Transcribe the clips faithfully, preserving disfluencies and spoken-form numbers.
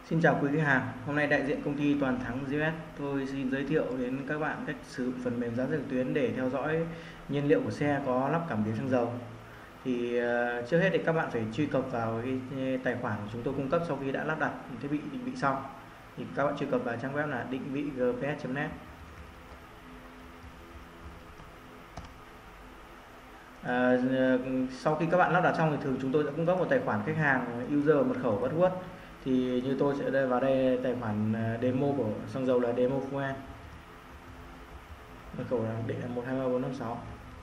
Xin chào quý khách hàng, hôm nay đại diện công ty Toàn Thắng giê ét tôi xin giới thiệu đến các bạn cách sử dụng phần mềm giá trực tuyến để theo dõi nhiên liệu của xe có lắp cảm biến xăng dầu. Thì uh, trước hết thì các bạn phải truy cập vào cái tài khoản của chúng tôi cung cấp sau khi đã lắp đặt thiết bị định vị xong. Thì các bạn truy cập vào trang web là định vị g p s chấm net. À, sau khi các bạn lắp đặt xong thì thường chúng tôi sẽ cung cấp một tài khoản khách hàng user mật khẩu password. Thì như tôi sẽ đây vào đây tài khoản demo của xăng dầu là demo fuel, mật khẩu là để là một hai ba bốn năm sáu.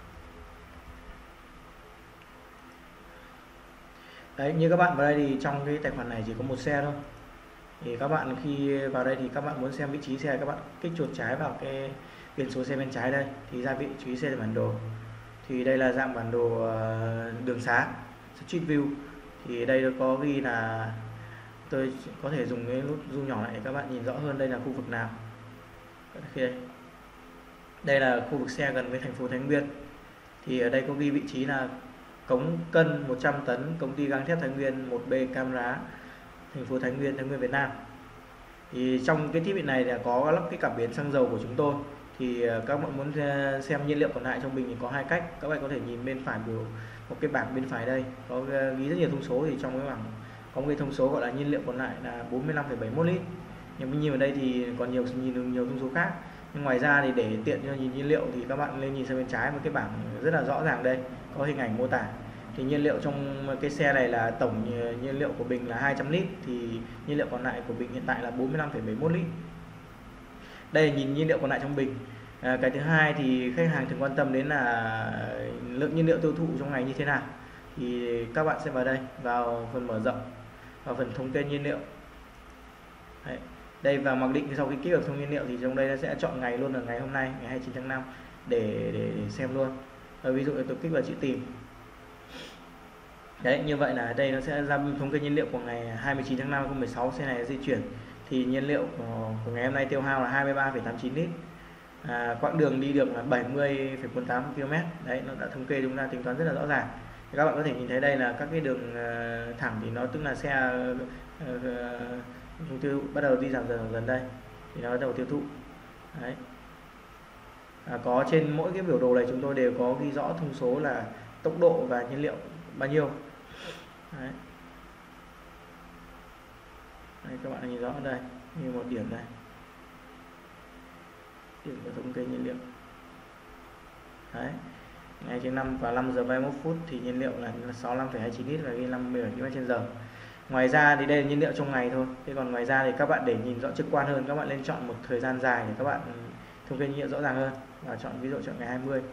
Đấy, như các bạn vào đây thì trong cái tài khoản này chỉ có một xe thôi. Thì các bạn khi vào đây thì các bạn muốn xem vị trí xe, các bạn kích chuột trái vào cái biển số xe bên trái đây thì ra vị trí xe bản đồ. Thì đây là dạng bản đồ đường xá Street View. Thì đây có ghi là tôi có thể dùng cái nút zoom nhỏ lại để các bạn nhìn rõ hơn đây là khu vực nào. Đây, đây là khu vực xe gần với thành phố Thái Nguyên. Thì ở đây có ghi vị trí là cống cân một trăm tấn, công ty gang thép Thái Nguyên, một B Cam Rá, thành phố Thái Nguyên, Thái Nguyên, Việt Nam. Thì trong cái thiết bị này là có lắp cái cảm biến xăng dầu của chúng tôi. Thì các bạn muốn xem nhiên liệu còn lại trong bình thì có hai cách. Các bạn có thể nhìn bên phải biểu một cái bảng bên phải đây có ghi rất nhiều thông số. Thì trong cái bảng có một cái thông số gọi là nhiên liệu còn lại là bốn mươi lăm phẩy bảy mốt lít. Nhưng mình nhìn ở đây thì còn nhiều nhìn được nhiều thông số khác. Nhưng ngoài ra thì để tiện cho nhìn nhiên liệu thì các bạn lên nhìn sang bên trái một cái bảng rất là rõ ràng đây có hình ảnh mô tả. Thì nhiên liệu trong cái xe này là tổng nhiên liệu của bình là hai trăm lít, thì nhiên liệu còn lại của bình hiện tại là bốn mươi lăm phẩy bảy mốt lít. Đây là nhìn nhiên liệu còn lại trong bình. À, cái thứ hai thì khách hàng thường quan tâm đến là lượng nhiên liệu tiêu thụ trong ngày như thế nào. Thì các bạn sẽ vào đây, vào phần mở rộng, vào phần thống kê nhiên liệu. Đấy. Đây và mặc định sau khi kích hoạt thông nhiên liệu thì trong đây nó sẽ chọn ngày luôn là ngày hôm nay, ngày hai mươi chín tháng năm để, để, để xem luôn. Và ví dụ tôi kích vào chữ tìm. Đấy, như vậy là đây nó sẽ ra thống kê nhiên liệu của ngày hai mươi chín tháng năm năm hai không một sáu, xe này di chuyển thì nhiên liệu của, của ngày hôm nay tiêu hao là hai mươi ba phẩy tám chín lít. À, quãng đường đi được là bảy mươi phẩy bốn tám ki lô mét. Đấy, nó đã thống kê chúng ta tính toán rất là rõ ràng. Thì các bạn có thể nhìn thấy đây là các cái đường uh, thẳng thì nó tức là xe uh, uh, tiêu bắt đầu đi giảm dần dần đây thì nó bắt đầu tiêu thụ. Đấy. À, có trên mỗi cái biểu đồ này chúng tôi đều có ghi rõ thông số là tốc độ và nhiên liệu bao nhiêu. Đấy. Đây, các bạn nhìn rõ đây như một điểm này, điểm của thống kê nhiên liệu. Đấy. Ngày thứ năm và năm giờ ba mươi mốt phút thì nhiên liệu là sáu mươi lăm phẩy hai chín lít và ghi năm mươi bảy ki lô mét trên giờ. Ngoài ra thì đây là nhiên liệu trong ngày thôi. Thế còn ngoài ra thì các bạn để nhìn rõ trực quan hơn, các bạn nên chọn một thời gian dài để các bạn thống kê nhiên liệu rõ ràng hơn và chọn ví dụ chọn ngày hai mươi.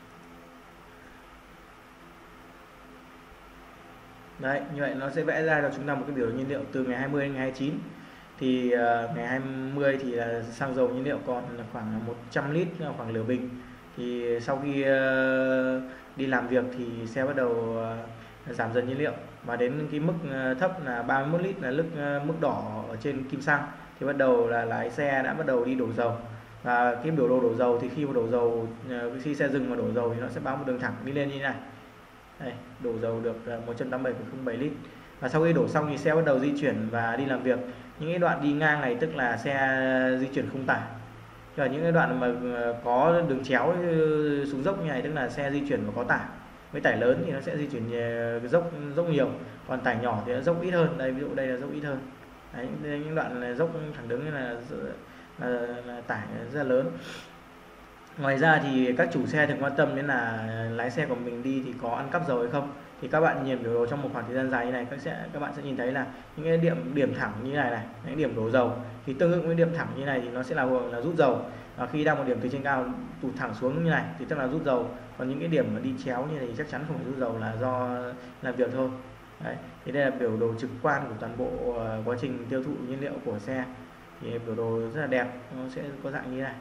Đấy, như vậy nó sẽ vẽ ra cho chúng ta một cái biểu đồ nhiên liệu từ ngày hai mươi đến ngày hai mươi chín. Thì uh, ngày hai mươi thì là xăng dầu nhiên liệu còn là khoảng một trăm lít, khoảng nửa bình. Thì sau khi uh, đi làm việc thì xe bắt đầu uh, giảm dần nhiên liệu và đến cái mức uh, thấp là ba mươi mốt lít là mức uh, mức đỏ ở trên kim xăng thì bắt đầu là lái xe đã bắt đầu đi đổ dầu. Và cái biểu đồ đổ dầu thì khi mà đổ dầu uh, khi xe dừng mà đổ dầu thì nó sẽ báo một đường thẳng đi lên như thế này. Đây, đổ dầu được một trăm tám mươi bảy phẩy không bảy lít. Và sau khi đổ xong thì xe bắt đầu di chuyển và đi làm việc. Những cái đoạn đi ngang này tức là xe di chuyển không tải. Và những cái đoạn mà có đường chéo xuống dốc như này tức là xe di chuyển và có tải. Với tải lớn thì nó sẽ di chuyển dốc dốc nhiều, còn tải nhỏ thì nó dốc ít hơn. Đây, ví dụ đây là dốc ít hơn. Đấy, những đoạn là dốc thẳng đứng như là, là, là tải rất là lớn. Ngoài ra thì các chủ xe thường quan tâm đến là lái xe của mình đi thì có ăn cắp dầu hay không. Thì các bạn nhìn biểu đồ trong một khoảng thời gian dài như này, các sẽ các bạn sẽ nhìn thấy là những cái điểm điểm thẳng như này này, những điểm đổ dầu thì tương ứng với điểm thẳng như này thì nó sẽ là là rút dầu. Và khi đang một điểm từ trên cao tụt thẳng xuống như này thì tức là rút dầu. Còn những cái điểm mà đi chéo như này thì chắc chắn không phải rút dầu, là do làm việc thôi. Đấy. Thì đây là biểu đồ trực quan của toàn bộ uh, quá trình tiêu thụ nhiên liệu của xe. Thì biểu đồ rất là đẹp, nó sẽ có dạng như thế này.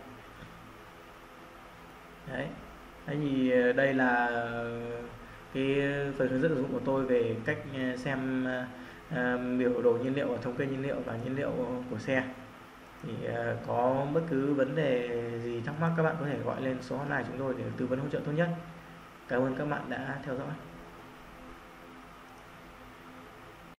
Đấy. Thế thì đây là cái phần hướng dẫn sử dụng của tôi về cách xem uh, biểu đồ nhiên liệu và thống kê nhiên liệu và nhiên liệu của xe. Thì uh, có bất cứ vấn đề gì thắc mắc các bạn có thể gọi lên số hotline chúng tôi để tư vấn hỗ trợ tốt nhất. Cảm ơn các bạn đã theo dõi.